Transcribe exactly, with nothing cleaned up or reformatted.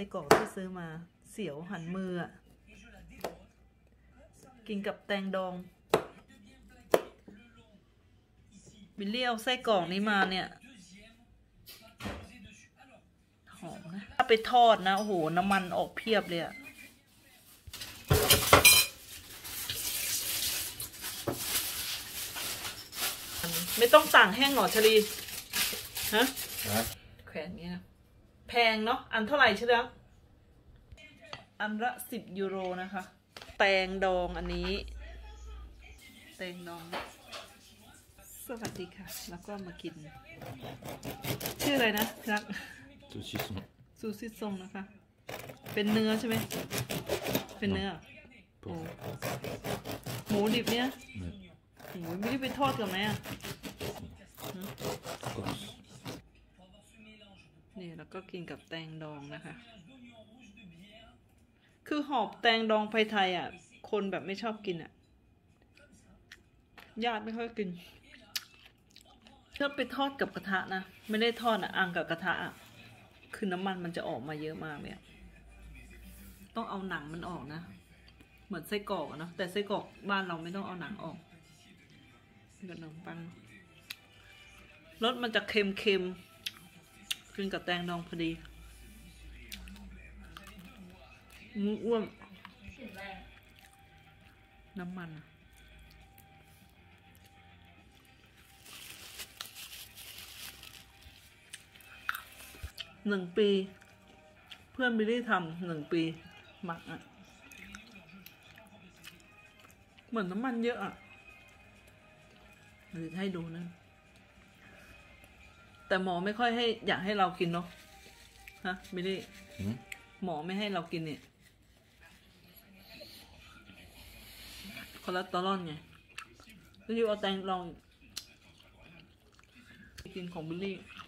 กรอกที่ซื้อมาเสียวหันมืออ่ะกินกับแตงดองบิลลี่เอาไส้กรอกนี้มาเนี่ยหอมนะถ้าไปทอดนะโอ้โหน้ำมันออกเพียบเลยอะไม่ต้องต่างแห้งหรอชลีฮะแขวนเงี้ยแพงเนาะอันเท่าไหร่ใช่ไหมอันละสิบยูโรนะคะแตงดองอันนี้แตงดองสวัสดีค่ะแล้วก็มากินชื่ออะไรนะรักซูชิซงซูชิซงนะคะเป็นเนื้อใช่ไหมเป็นเนื้อโอ้หมูดิบเนี่ยโอ้ยไม่ได้ไปทอดกันไหมอ่ะนี่แล้วก็กินกับแตงดองนะคะคือหอบแตงดองไทยไทยอ่ะคนแบบไม่ชอบกินอ่ะญาติไม่ค่อยกินถ้าไปทอดกับกระทะนะไม่ได้ทอดอ่ะอังกับกระทะอ่ะคือน้ำมันมันจะออกมาเยอะมากเนี่ยต้องเอาหนังมันออกนะเหมือนไส้กรอกเนาะแต่ไส้กรอกบ้านเราไม่ต้องเอาหนังออกกับขนมปังรสมันจะเค็มๆกินกับแตงดองพอดีมืออ้วนน้ำมันหนึ่งปีเพื่อนบิลลี่ทำหนึ่งปีหมักอ่ะเหมือนน้ำมันเยอะอ่ะเดี๋ยวให้ดูนะแต่หมอไม่ค่อยให้อยากให้เรากินเนาะฮะบิลลี่หมอไม่ให้เรากินเนี่ยคอเลสเตอรอลไงแล้วยูเอาแตงลองกินของบิลลี่